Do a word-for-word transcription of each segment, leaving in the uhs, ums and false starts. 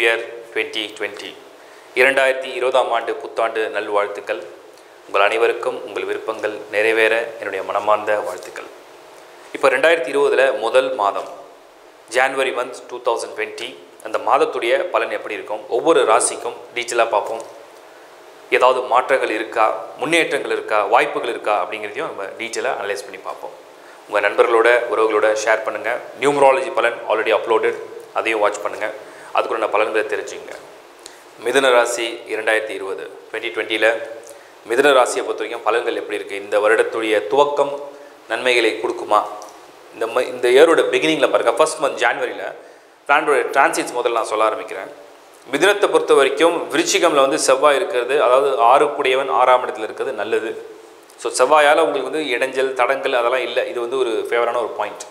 Year twenty twenty இரண்டாயிரத்தி இருபதாம் ஆண்டு புத்தாண்டு நல்வாழ்த்துக்கள். உங்கள் அனைவருக்கும் உங்கள் விருப்பங்கள் நிறைவேற என்னுடைய மனமார்ந்த வாழ்த்துக்கள். இப்போ ரெண்டாயிரத்தி இருபதில் முதல் மாதம் January month two thousand twenty அந்த மாதத்துடைய பலன் எப்படி இருக்கும், ஒவ்வொரு ராசிக்கும் டீட்டெயிலாக பார்ப்போம். ஏதாவது மாற்றங்கள் இருக்கா, முன்னேற்றங்கள் இருக்கா, வாய்ப்புகள் இருக்கா அப்படிங்கிறதையும் நம்ம டீட்டெயிலாக அனலைஸ் பண்ணி பார்ப்போம். உங்கள் நண்பர்களோட உறவுகளோட ஷேர் பண்ணுங்கள். நியூமராலஜி பலன் ஆல்ரெடி அப்லோடட், அதையும் வாட்ச் பண்ணுங்கள். அதுக்குள்ள பலன்களை தெரிஞ்சுங்க. மிதுன ராசி இரண்டாயிரத்தி இருபது டுவெண்ட்டி டுவெண்ட்டியில் மிதுன ராசியை பொறுத்த வரைக்கும் பலன்கள் எப்படி இருக்குது, இந்த வருடத்துடைய துவக்கம் நன்மைகளை கொடுக்குமா? இந்த ம இந்த இயரோட பிகினிங்கில் பாருங்கள், ஃபர்ஸ்ட் மந்த் ஜான்வரியில் பிளானோட டிரான்சிட்ஸ் முதல்ல நான் சொல்ல ஆரம்பிக்கிறேன். மிதுனத்தை பொறுத்த வரைக்கும் விருச்சிகமில் வந்து செவ்வாய் இருக்கிறது, அதாவது ஆறுக்குடையவன் ஆறாம் இடத்துல இருக்கிறது நல்லது. ஸோ செவ்வாயால் உங்களுக்கு வந்து இடைஞ்சல் தடங்கள் அதெல்லாம் இல்லை. இது வந்து ஒரு ஃபேவரான ஒரு பாயிண்ட்.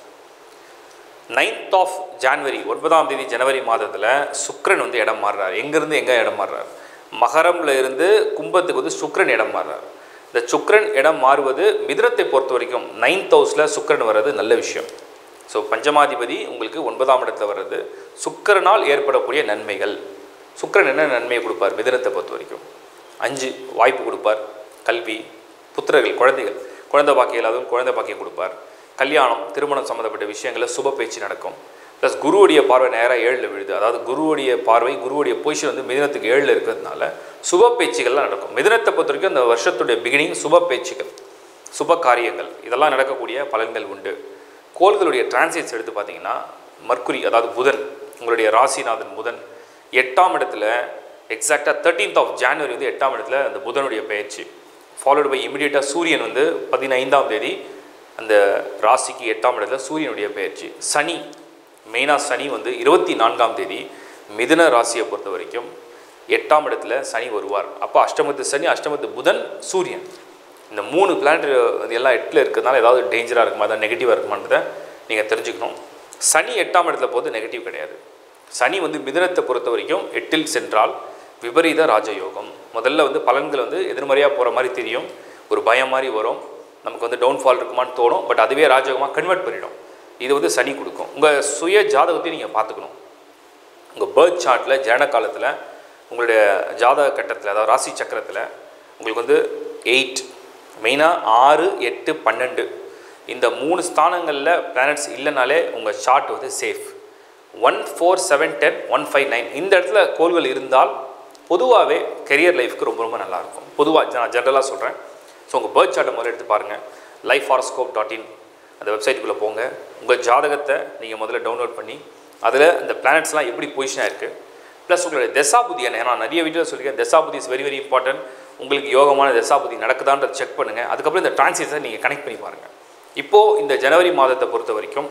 நைன்த் ஆஃப் ஜான்வரி ஒன்பதாம் தேதி ஜனவரி மாதத்தில் சுக்கிரன் வந்து இடம் மாறுறார். எங்கேருந்து எங்கே இடம் மாறுறார்? மகரமில் இருந்து கும்பத்துக்கு வந்து சுக்கிரன் இடம் மாறுறார். இந்த சுக்கிரன் இடம் மாறுவது மிதுனத்தை பொறுத்த வரைக்கும் நைன்த் ஹவுஸில் சுக்கிரன் வர்றது நல்ல விஷயம். ஸோ பஞ்சமாதிபதி உங்களுக்கு ஒன்பதாம் இடத்துல வர்றது சுக்கிரனால் ஏற்படக்கூடிய நன்மைகள். சுக்கிரன் என்ன நன்மையை கொடுப்பார் மிதுனத்தை பொறுத்த வரைக்கும்? அஞ்சு வாய்ப்பு கொடுப்பார். கல்வி, புத்திரர்கள், குழந்தைகள், குழந்தை பாக்கியம் இல்லாதவங்க குழந்தை பாக்கியம் கொடுப்பார். கல்யாணம், திருமணம் சம்மந்தப்பட்ட விஷயங்களில் சுப பேச்சு நடக்கும். ப்ளஸ் குருவுடைய பார்வை நேராக ஏழில் விழுது. அதாவது குருவுடைய பார்வை, குருவுடைய பொசிஷன் வந்து மிதுனத்துக்கு ஏழில் இருக்கிறதுனால சுப பேச்சுகள்லாம் நடக்கும். மிதுனத்தை பொறுத்த வரைக்கும் அந்த வருஷத்துடைய பிகினிங் சுப பேச்சுகள், சுப காரியங்கள் இதெல்லாம் நடக்கக்கூடிய பலன்கள் உண்டு. கோள்களுடைய டிரான்சிட்ஸ் எடுத்து பார்த்தீங்கன்னா மர்க்குரி, அதாவது புதன், உங்களுடைய ராசிநாதன் புதன் எட்டாம் இடத்துல எக்ஸாக்டாக தேர்ட்டீன்த் ஆஃப் ஜான்வரி வந்து எட்டாம் இடத்துல அந்த புதனுடைய பயிற்சி, ஃபாலோடு பை இமிடியேட்டாக சூரியன் வந்து பதினைந்தாம் தேதி அந்த ராசிக்கு எட்டாம் இடத்துல சூரியனுடைய பயிற்சி. சனி, மெயினாக சனி வந்து இருபத்தி நான்காம் தேதி மிதுன ராசியை பொறுத்த வரைக்கும் எட்டாம் இடத்துல சனி வருவார். அப்போ அஷ்டமத்து சனி, அஷ்டமத்து புதன், சூரியன், இந்த மூணு பிளானட் எல்லாம் எட்டில் இருக்கிறதுனால ஏதாவது டேஞ்சராக இருக்குமா, அதாவது நெகட்டிவாக இருக்குமான்றதை நீங்கள் தெரிஞ்சுக்கணும். சனி எட்டாம் இடத்துல போது நெகட்டிவ் கிடையாது. சனி வந்து மிதுனத்தை பொறுத்த வரைக்கும் எட்டில் சென்றால் விபரீத ராஜயோகம். முதல்ல வந்து பலன்கள் வந்து எதிர்மறையாக போகிற மாதிரி தெரியும், ஒரு பயம் மாதிரி வரும், நமக்கு வந்து டவுன்ஃபால் இருக்குமான்னு தோணும். பட் அதுவே ராஜயோகமாக கன்வெர்ட் பண்ணிடும். இது வந்து சனி கொடுக்கும். உங்கள் சுய ஜாதகத்தையும் நீங்கள் பார்த்துக்கணும். உங்கள் பர்த் சார்ட்டில் ஜனன காலத்தில் உங்களுடைய ஜாதக கட்டத்தில், அதாவது ராசி சக்கரத்தில் உங்களுக்கு வந்து எயிட், மெயினாக ஆறு, எட்டு, பன்னெண்டு இந்த மூணு ஸ்தானங்களில் பிளானட்ஸ் இல்லைனாலே உங்கள் சார்ட் வந்து safe. One four seven ten one five nine இந்த இடத்துல கோள்கள் இருந்தால் பொதுவாகவே கெரியர் லைஃப்க்கு ரொம்ப ரொம்ப நல்லாயிருக்கும். பொதுவாக நான் ஜென்ரலாக சொல்கிறேன். ஸோ உங்கள் பர்த் சார்ட்டை முதல்ல எடுத்து பாருங்கள். லைஃப் ஹாரோஸ்கோப் டாட் இன் அந்த வெப்சைட்டுக்குள்ளே போங்க. உங்கள் ஜாதகத்தை நீங்கள் முதல்ல டவுன்லோட் பண்ணி அதில் இந்த பிளானட்ஸ்லாம் எப்படி பொசிஷனாக இருக்குது, ப்ளஸ் உங்களுடைய தசாபுதி என்ன, நான் நிறைய வீடியோவில் சொல்லியிருக்கேன், தசாபுதி இஸ் வெரி வெரி இம்பார்ட்டன்ட். உங்களுக்கு யோகமான தசாபுதி நடக்குதான்றதை செக் பண்ணுங்கள். அதுக்கப்புறம் இந்த டிரான்சிட்ஸை நீங்கள் கனெக்ட் பண்ணி பாருங்கள். இப்போது இந்த ஜனவரி மாதத்தை பொறுத்த வரைக்கும்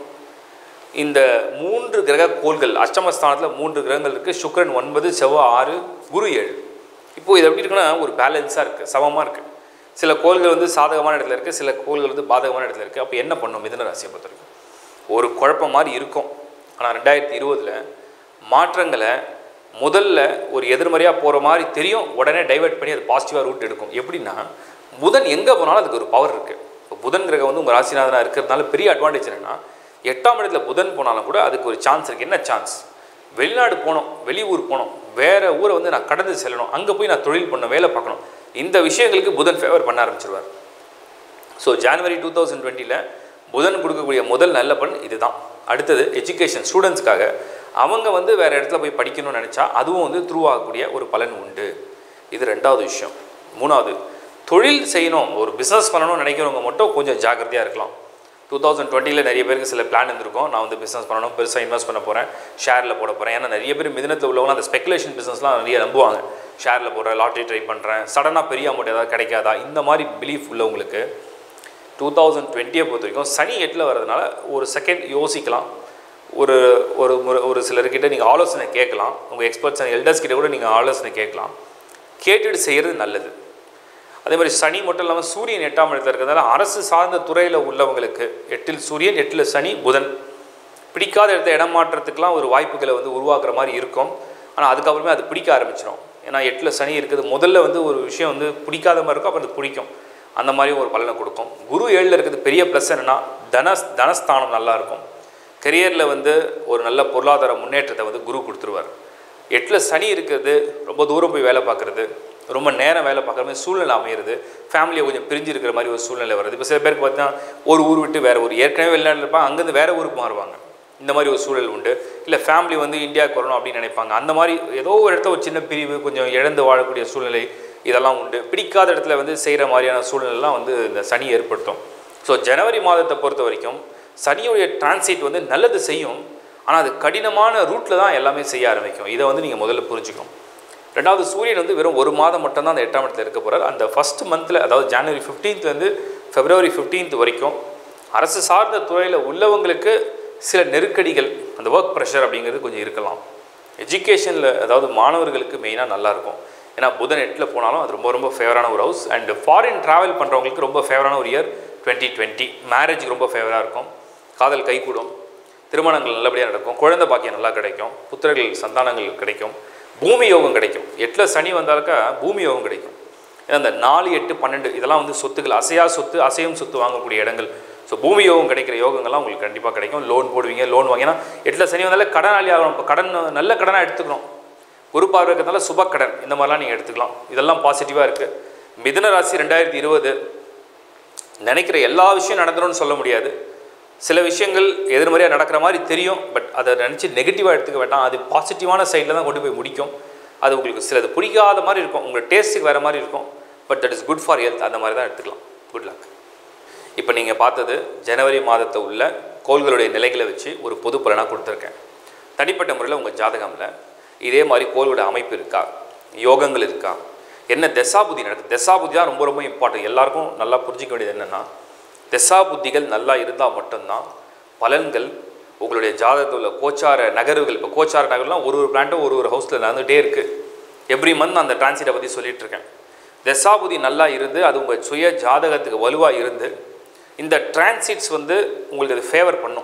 இந்த மூன்று கிரக கோள்கள் அஷ்டமஸ்தானத்தில் மூன்று கிரகங்கள் இருக்குது. சுக்கிரன் ஒன்பது, செவ்வாய் ஆறு, குரு ஏழு. இப்போது இது எப்படி இருக்குன்னா ஒரு பேலன்ஸாக இருக்குது, சமமாக இருக்குது. சில கோள்கள் வந்து சாதகமான இடத்துல இருக்குது, சில கோள்கள் வந்து பாதகமான இடத்துல இருக்குது. அப்போ என்ன பண்ணும் மிதுன ராசியை பொறுத்த வரைக்கும்? ஒரு குழப்பம் மாதிரி இருக்கும். ஆனால் ரெண்டாயிரத்தி இருபதில் மாற்றங்களை முதல்ல ஒரு எதிர்மறையாக போகிற மாதிரி தெரியும், உடனே டைவெர்ட் பண்ணி அது பாசிட்டிவாக ரூட் எடுக்கும். எப்படின்னா புதன் எங்கே போனாலும் அதுக்கு ஒரு பவர் இருக்குது. இப்போ புதன் கிரகம் வந்து உங்கள் ராசிநாதனாக இருக்கிறதுனால பெரிய அட்வான்டேஜ் என்னென்னா எட்டாம் இடத்துல புதன் போனாலும் கூட அதுக்கு ஒரு சான்ஸ் இருக்குது. என்ன சான்ஸ்? வெளிநாடு போகணும், வெளியூர் போகணும், வேறு ஊரை வந்து நான் கடந்து செல்லணும், அங்கே போய் நான் தொழில் பண்ணணும், வேலை பார்க்கணும், இந்த விஷயங்களுக்கு புதன் ஃபேவர் பண்ண ஆரம்பிச்சிருவார். ஸோ ஜான்வரி டூ தௌசண்ட் டுவெண்ட்டியில் புதன் கொடுக்கக்கூடிய முதல் நல்ல பலன் இதுதான். அடுத்தது எஜுகேஷன், ஸ்டூடெண்ட்ஸ்க்காக அவங்க வந்து வேறு இடத்துல போய் படிக்கணும்னு நினச்சா அதுவும் வந்து த்ரூ ஆகக்கூடிய ஒரு பலன் உண்டு. இது ரெண்டாவது விஷயம். மூணாவது, தொழில் செய்யணும், ஒரு பிஸ்னஸ் பண்ணணும்னு நினைக்கிறவங்க மட்டும் கொஞ்சம் ஜாக்கிரதையாக இருக்கலாம். டூ தௌசண்ட் டுவெண்ட்டியில் நிறைய பேருக்கு சில பிளான் இருந்திருக்கும். நான் வந்து பிஸ்னஸ் பண்ணணும், பெருசாக இன்வெஸ்ட் பண்ண போகிறேன், ஷேரில் போட போகிறேன். ஏன்னா நிறைய பேர் மிதுனத்தில் உள்ளவங்க அந்த ஸ்பெகுலேஷன் பிஸ்னஸ்லாம் நிறைய நம்புவாங்க. ஷேரில் போடுறேன், லாட்ரி ட்ரை பண்ணுறேன், சடனாக பெரிய அமௌண்ட் ஏதாவது கிடைக்காதா, இந்த மாதிரி பிலீஃப் உள்ளவங்களுக்கு டூ தௌசண்ட் டுவெண்ட்டியை பொறுத்த வரைக்கும் சனி எட்டில் வர்றதுனால ஒரு செகண்ட் யோசிக்கலாம். ஒரு ஒரு முறை ஒரு சிலர்கிட்ட நீங்கள் ஆலோசனை கேட்கலாம். உங்கள் எக்ஸ்பர்ட்ஸ் அண்ட் எல்டர்ஸ் கிட்ட கூட நீங்கள் ஆலோசனை கேட்கலாம். கேட்டுட்டு செய்கிறது நல்லது. அதே மாதிரி சனி மட்டும் இல்லாமல் சூரியன் எட்டாம் இடத்துல இருக்கிறதுனால அரசு சார்ந்த துறையில் உள்ளவங்களுக்கு எட்டில் சூரியன், எட்டில் சனி, புதன் பிடிக்காத இடத்த இடம் மாற்றத்துக்கெலாம் ஒரு வாய்ப்புகளை வந்து உருவாக்குற மாதிரி இருக்கும். ஆனால் அதுக்கப்புறமே அது பிடிக்க ஆரம்பிச்சிடும். ஏன்னா எட்டில் சனி இருக்குது, முதல்ல வந்து ஒரு விஷயம் வந்து பிடிக்காத மாதிரி இருக்கும், அப்புறம் அது பிடிக்கும். அந்த மாதிரி ஒரு பலனை கொடுக்கும். குரு ஏழில் இருக்கிறது பெரிய ப்ளஸ் என்னென்னா தனஸ் தனஸ்தானம் நல்லாயிருக்கும். கெரியரில் வந்து ஒரு நல்ல பொருளாதார முன்னேற்றத்தை வந்து குரு கொடுத்துருவார். எட்டில் சனி இருக்கிறது, ரொம்ப தூரம் போய் வேலை பார்க்குறது, ரொம்ப நேரம் வேலை பார்க்குற மாதிரி சூழ்நிலை அமையிறது, ஃபேமிலியை கொஞ்சம் பிரிஞ்சு இருக்கிற மாதிரி ஒரு சூழ்நிலை வருது. இப்போ சில பேருக்கு பார்த்தீங்கன்னா ஒரு ஊர் விட்டு வேறு ஊர், ஏற்கனவே வெளிநாட்டில் இருப்பாங்க, அங்கேருந்து வேறு ஊருக்கு மாறுவாங்க. இந்த மாதிரி ஒரு சூழல் உண்டு. இல்லை ஃபேமிலி வந்து இந்தியாவுக்கு வரணும் அப்படின்னு நினைப்பாங்க. அந்த மாதிரி ஏதோ ஒரு இடத்துல ஒரு சின்ன பிரிவு, கொஞ்சம் இழந்து வாழக்கூடிய சூழ்நிலை இதெல்லாம் உண்டு. பிடிக்காத இடத்துல வந்து செய்கிற மாதிரியான சூழ்நிலைலாம் வந்து இந்த சனி ஏற்படுத்தும். ஸோ ஜனவரி மாதத்தை பொறுத்த வரைக்கும் சனியுடைய டிரான்சிட் வந்து நல்லது செய்யும், ஆனால் அது கடினமான ரூட்டில் தான் எல்லாமே செய்ய ஆரம்பிக்கும். இதை வந்து நீங்கள் முதல்ல புரிஞ்சுக்கணும். ரெண்டாவது, சூரியன் வந்து வெறும் ஒரு மாதம் மட்டும்தான் அந்த எட்டாம் இடத்துல இருக்க போகிறார். அந்த ஃபஸ்ட் மந்தில், அதாவது ஜனவரி ஃபிஃப்டீன்த்லேருந்து ஃபெப்ரவரி ஃபிஃப்டீன்த் வரைக்கும் அரசு சார்ந்த துறையில் உள்ளவங்களுக்கு சில நெருக்கடிகள், அந்த ஒர்க் ப்ரெஷர் அப்படிங்கிறது கொஞ்சம் இருக்கலாம். எஜுகேஷனில், அதாவது மாணவர்களுக்கு மெயினாக நல்லாயிருக்கும். ஏன்னா புதன் எட்டில் போனாலும் அது ரொம்ப ரொம்ப ஃபேவரான ஒரு ஹவுஸ். அண்ட் ஃபாரின் ட்ராவல் பண்ணுறவங்களுக்கு ரொம்ப ஃபேவரான ஒரு இயர் டுவெண்ட்டி டுவெண்ட்டி. மேரேஜுக்கு ரொம்ப ஃபேவராக இருக்கும். காதல் கைகூடும், திருமணங்கள் நல்லபடியாக நடக்கும், குழந்தை பாக்கியம் நல்லா கிடைக்கும், புத்திரர்கள் சந்தானங்கள் கிடைக்கும், பூமி யோகம் கிடைக்கும். எட்டில் சனி வந்தாலுக்கா பூமி யோகம் கிடைக்கும். ஏன்னா அந்த நாலு எட்டு பன்னெண்டு இதெல்லாம் வந்து சொத்துக்கள், அசையா சொத்து, அசையும் சொத்து வாங்கக்கூடிய இடங்கள். ஸோ பூமி யோகம் கிடைக்கிற யோகங்கள்லாம் உங்களுக்கு கண்டிப்பாக கிடைக்கும். லோன் போடுவீங்க, லோன் வாங்கினா எட்டில் சனி வந்தாலே கடனாளி ஆகணும். இப்போ கடன் நல்ல கடனாக எடுத்துக்கணும். குரு பார்வை இருக்கிறதுனால சுப கடன் இந்த மாதிரிலாம் நீங்கள் எடுத்துக்கலாம். இதெல்லாம் பாசிட்டிவாக இருக்குது. மிதுன ராசி ரெண்டாயிரத்தி இருபது நினைக்கிற எல்லா விஷயம் நடந்துரும்னு சொல்ல முடியாது. சில விஷயங்கள் எதிர்மறையாக நடக்கிற மாதிரி தெரியும். பட் அதை நினச்சி நெகட்டிவாக எடுத்துக்க வேண்டாம். அது பாசிட்டிவான சைடில் தான் கொண்டு போய் முடிக்கும். அது உங்களுக்கு சிலது பிடிக்காத மாதிரி இருக்கும், உங்கள் டேஸ்ட்டுக்கு வேறு மாதிரி இருக்கும். But that is good for health. அந்த மாதிரி தான் எடுத்துக்கலாம். Good luck. இப்போ நீங்கள் பார்த்தது ஜனவரி மாதத்தை உள்ள கோள்களுடைய நிலைகளை வச்சு ஒரு பொது பலனாக கொடுத்துருக்கேன். தனிப்பட்ட முறையில் உங்கள் ஜாதகமில் இதே மாதிரி கோள்களுடைய அமைப்பு இருக்கா, யோகங்கள் இருக்கா, என்ன தசாபுத்தி நடக்குது. தசாபுத்தி தான் ரொம்ப ரொம்ப இம்பார்ட்டன்ட். எல்லாருக்கும் நல்லா புரிஞ்சிக்க வேண்டியது என்னென்னா, தசாபுத்திகள் நல்லா இருந்தால் மட்டும்தான் பலன்கள் உங்களுடைய ஜாதகத்தில் உள்ள கோச்சார நகர்வுகள். இப்போ கோச்சார நகர்லாம் ஒரு ஒரு பிளான்ட்டும் ஒரு ஒரு ஹவுஸில் நடந்துகிட்டே இருக்குது. எவ்ரி மந்த் அந்த டிரான்சிட்டை பற்றி சொல்லிகிட்டு இருக்கேன். தசாபுதி நல்லா இருந்து அது உங்கள் சுய ஜாதகத்துக்கு வலுவாக இருந்து இந்த டிரான்சிட்ஸ் வந்து உங்களுக்கு அது ஃபேவர் பண்ணும்.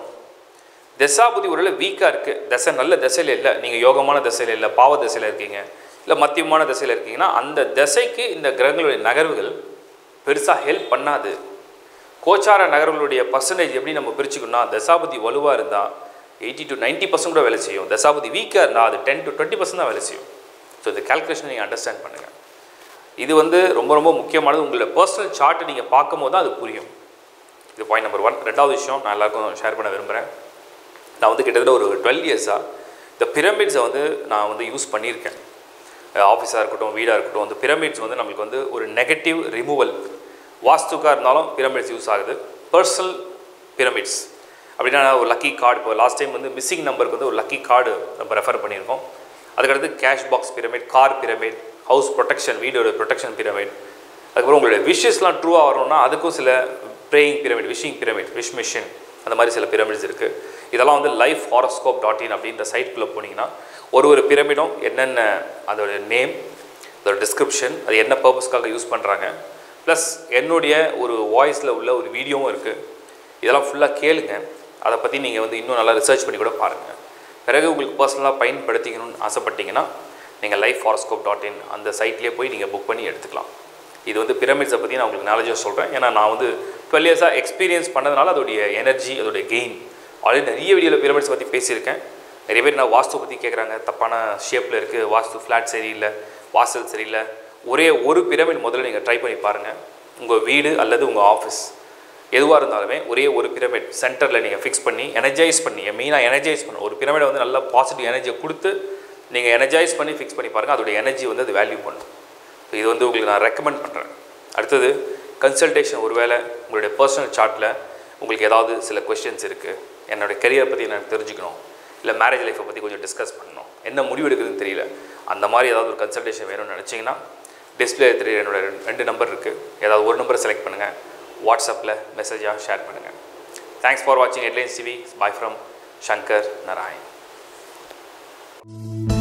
தசாபுதி ஒரு வீக்காக இருக்குது, தசை நல்ல தசையில் இல்லை, நீங்கள் யோகமான தசையில் இல்லை, பாவ தசையில் இருக்கீங்க, இல்லை மத்தியமான தசையில் இருக்கீங்கன்னா அந்த தசைக்கு இந்த கிரகங்களுடைய நகர்வுகள் பெருசாக ஹெல்ப் பண்ணாது. கோச்சார நகர்களுடைய பர்சன்டேஜ் எப்படி நம்ம பிரிச்சுக்கணும்னா, தசாபதி வலுவாக இருந்தால் எயிட்டி டு நைன்ட்டி பர்சன்ட் கூட வேலை செய்யும். தசாபதி வீக்காக இருந்தால் அது டென் டு டுவெண்ட்டி பர்சன்ட் தான் வேலை செய்யும். ஸோ இந்த கால்குலேஷன் நீங்கள் அண்டர்ஸ்டாண்ட் பண்ணுங்கள். இது வந்து ரொம்ப ரொம்ப முக்கியமானது. உங்களோட பர்சனல் சார்ட்டை நீங்கள் பார்க்கும் போது தான் அது புரியும். இது பாயிண்ட் நம்பர் ஒன். ரெண்டாவது விஷயம் நான் எல்லாருக்கும் ஷேர் பண்ண விரும்புகிறேன். நான் வந்து கிட்டத்தட்ட ஒரு டுவெல் இயர்ஸாக இந்த பிரமிட்ஸை வந்து நான் வந்து யூஸ் பண்ணியிருக்கேன். ஆஃபீஸாக இருக்கட்டும், வீடாக இருக்கட்டும், அந்த பிரமிட்ஸ் வந்து நம்மளுக்கு வந்து ஒரு நெகட்டிவ் ரிமூவல், வாஸ்துக்காக இருந்தாலும் பிரமிட்ஸ் யூஸ் ஆகுது. பர்சனல் பிரமிட்ஸ் அப்படின்னா ஒரு லக்கி கார்டு. இப்போ லாஸ்ட் டைம் வந்து மிஸ்ஸிங் நம்பருக்கு வந்து ஒரு லக்கி கார்டு நம்ம ரெஃபர் பண்ணியிருக்கோம். அதுக்கடுத்து cash box pyramid, car pyramid, house protection, வீடோட ப்ரொடெக்ஷன் பிரமிட். அதுக்கப்புறம் உங்களுடைய விஷஸ்லாம் ட்ரூவாக வரணும்னா அதுக்கும் சில praying pyramid, wishing pyramid, wish machine, அந்த மாதிரி சில பிரமிட்ஸ் இருக்குது. இதெல்லாம் வந்து லைஃப் ஹாரோஸ்கோப் டாட் இன் அப்படின்ற சைட்குள்ளே போனீங்கன்னா ஒரு ஒரு பிரமிடும் என்னென்ன அதோடய நேம், அதோட டிஸ்கிரிப்ஷன், அது என்ன பர்பஸ்க்காக யூஸ் பண்ணுறாங்க, ப்ளஸ் என்னுடைய ஒரு வாய்ஸில் உள்ள ஒரு வீடியோவும் இருக்குது. இதெல்லாம் ஃபுல்லாக கேளுங்க. அதை பற்றி நீங்கள் வந்து இன்னும் நல்லா ரிசர்ச் பண்ணி கூட பாருங்கள். பிறகு உங்களுக்கு பர்சனலாக பயன்படுத்திக்கணும்னு ஆசைப்பட்டீங்கன்னா நீங்கள் லைஃப் ஹாரோஸ்கோப் டாட் இன் அந்த சைட்லேயே போய் நீங்கள் புக் பண்ணி எடுத்துக்கலாம். இது வந்து பிரமிட்ஸை பற்றி நான் உங்களுக்கு நாலேஜாக சொல்கிறேன். ஏன்னா நான் வந்து டுவெல் இயர்ஸாக எக்ஸ்பீரியன்ஸ் பண்ணதுனால அதோடைய எனர்ஜி, அதோடைய கெயின் ஆல்ரெடி நிறைய வீடியோவில் பிரமிட்ஸ் பற்றி பேசியிருக்கேன். நிறைய பேர் நான் வாஸ்து பற்றி கேட்குறாங்க. தப்பான ஷேப்பில் இருக்குது, வாஸ்து ஃப்ளாட் சரியில்லை, வாசல் சரியில்லை. ஒரே ஒரு பிரமிட் முதல்ல நீங்கள் ட்ரை பண்ணி பாருங்கள். உங்கள் வீடு அல்லது உங்கள் ஆஃபீஸ் எதுவாக இருந்தாலுமே ஒரே ஒரு பிரமிட் சென்டரில் நீங்கள் ஃபிக்ஸ் பண்ணி எனர்ஜைஸ் பண்ணி, மெயினாக எனர்ஜைஸ் பண்ணணும். ஒரு பிரமிடை வந்து நல்லா பாசிட்டிவ் எனர்ஜியை கொடுத்து நீங்கள் எனர்ஜைஸ் பண்ணி ஃபிக்ஸ் பண்ணி பாருங்கள். அதோடைய எனர்ஜி வந்து அது வேல்யூ பண்ணும். ஸோ இது வந்து உங்களுக்கு நான் ரெக்கமெண்ட் பண்ணுறேன். அடுத்தது கன்சல்டேஷன். ஒருவேளை உங்களுடைய பர்சனல் சார்ட்டில் உங்களுக்கு ஏதாவது சில கொஸ்டின்ஸ் இருக்குது, என்னோடய கெரியரை பற்றி எனக்கு தெரிஞ்சுக்கணும், இல்லை மேரேஜ் லைஃப்பை பற்றி கொஞ்சம் டிஸ்கஸ் பண்ணணும், என்ன முடிவு எடுக்குதுன்னு தெரியல, அந்த மாதிரி ஏதாவது ஒரு கன்சல்டேஷன் வேணும்னு நினச்சிங்கன்னா டிஸ்பிளே தெரிய என்னோட ரெண்டு நம்பர் இருக்குது. ஏதாவது ஒரு நம்பரை செலக்ட் பண்ணுங்கள், வாட்ஸ்அப்பில் மெசேஜாக ஷேர் பண்ணுங்கள். தேங்க்ஸ் ஃபார் வாட்சிங் headlines TV. Bye from Shankar Narayan.